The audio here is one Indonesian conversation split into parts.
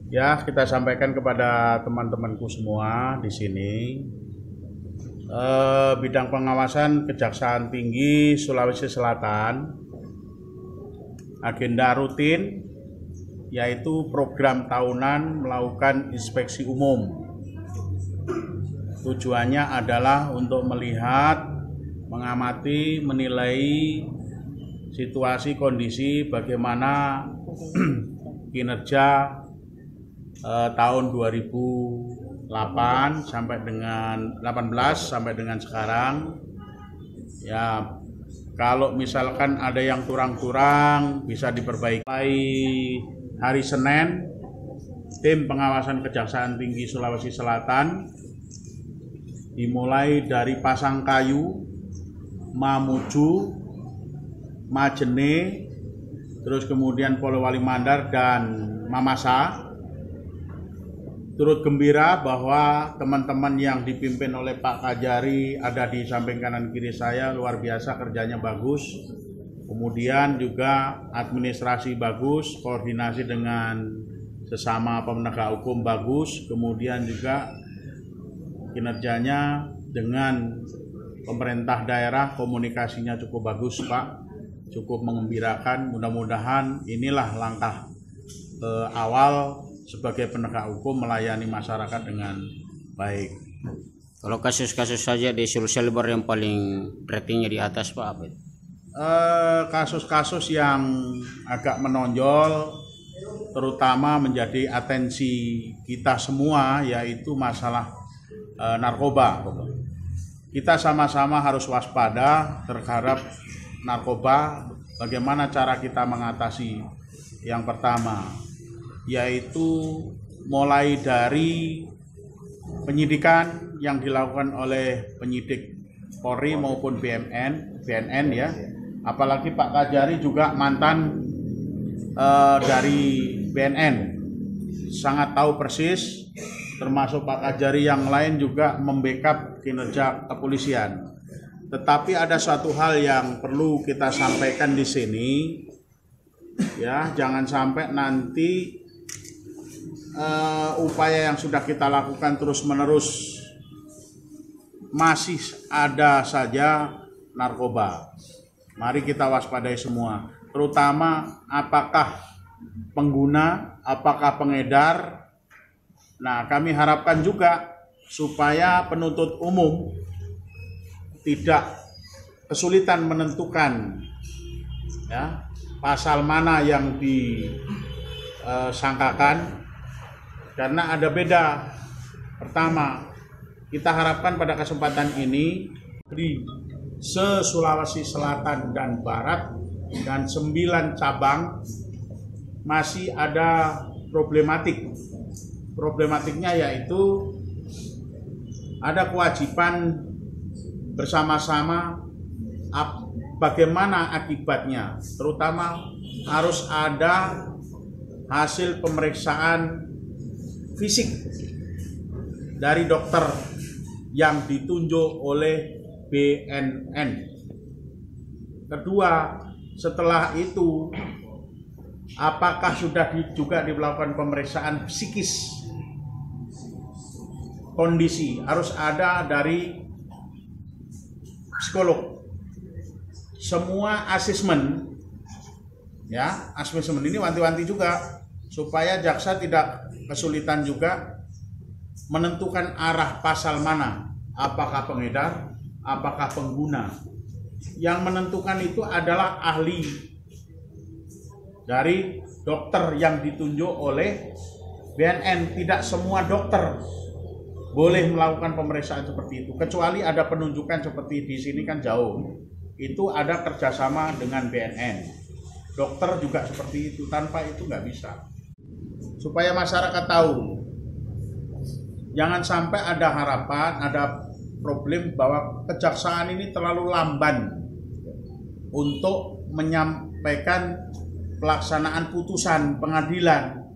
Ya, kita sampaikan kepada teman-temanku semua di sini. Bidang pengawasan Kejaksaan Tinggi Sulawesi Selatan, agenda rutin yaitu program tahunan melakukan inspeksi umum. Tujuannya adalah untuk melihat, mengamati, menilai situasi kondisi bagaimana kinerja tahun 2008 sampai dengan 18 sampai dengan sekarang. Ya, kalau misalkan ada yang kurang-kurang bisa diperbaiki. Hari Senin, tim pengawasan Kejaksaan Tinggi Sulawesi Selatan dimulai dari Pasangkayu, Mamuju, Majene, terus kemudian Polewali Mandar dan Mamasa. Turut gembira bahwa teman-teman yang dipimpin oleh Pak Kajari ada di samping kanan kiri saya, luar biasa, kerjanya bagus. Kemudian juga administrasi bagus, koordinasi dengan sesama penegak hukum bagus. Kemudian juga kinerjanya dengan pemerintah daerah komunikasinya cukup bagus, Pak. Cukup mengembirakan. Mudah-mudahan inilah langkah awal sebagai penegak hukum melayani masyarakat dengan baik. Kalau kasus-kasus saja di Sulselbar yang paling ratingnya di atas, Pak, apa itu? Kasus-kasus yang agak menonjol terutama menjadi atensi kita semua yaitu masalah narkoba. Kita sama-sama harus waspada terhadap narkoba. Bagaimana cara kita mengatasi? Yang pertama yaitu mulai dari penyidikan yang dilakukan oleh penyidik Polri maupun BNN ya. Apalagi Pak Kajari juga mantan dari BNN, sangat tahu persis, termasuk Pak Kajari yang lain juga membackup kinerja kepolisian. Tetapi ada satu hal yang perlu kita sampaikan di sini, ya, jangan sampai nanti upaya yang sudah kita lakukan terus-menerus masih ada saja narkoba. Mari kita waspadai semua, terutama apakah pengguna, apakah pengedar. Nah, kami harapkan juga supaya penuntut umum tidak kesulitan menentukan ya, pasal mana yang disangkakan. Karena ada beda. Pertama, kita harapkan pada kesempatan ini di se-Sulawesi Selatan dan Barat dan 9 cabang masih ada problematik. Problematiknya yaitu ada kewajiban bersama-sama bagaimana akibatnya. Terutama harus ada hasil pemeriksaan fisik dari dokter yang ditunjuk oleh BNN. Kedua, setelah itu apakah sudah juga dilakukan pemeriksaan psikis kondisi, harus ada dari psikolog. Semua asesmen ya, asesmen ini wanti-wanti juga supaya jaksa tidak kesulitan juga menentukan arah pasal mana, apakah pengedar, apakah pengguna. Yang menentukan itu adalah ahli dari dokter yang ditunjuk oleh BNN. Tidak semua dokter boleh melakukan pemeriksaan seperti itu, kecuali ada penunjukan seperti di sini kan jauh. Itu ada kerjasama dengan BNN. Dokter juga seperti itu, tanpa itu nggak bisa. Supaya masyarakat tahu, jangan sampai ada harapan, ada problem bahwa kejaksaan ini terlalu lamban untuk menyampaikan pelaksanaan putusan pengadilan.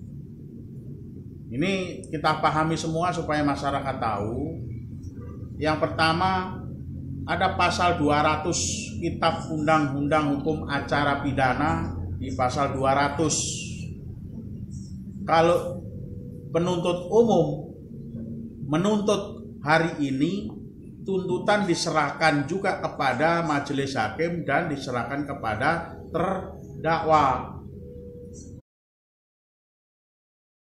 Ini kita pahami semua supaya masyarakat tahu. Yang pertama, ada pasal 200 Kitab Undang-Undang Hukum Acara Pidana di pasal 200 kalau penuntut umum menuntut hari ini, tuntutan diserahkan juga kepada majelis hakim dan diserahkan kepada terdakwa.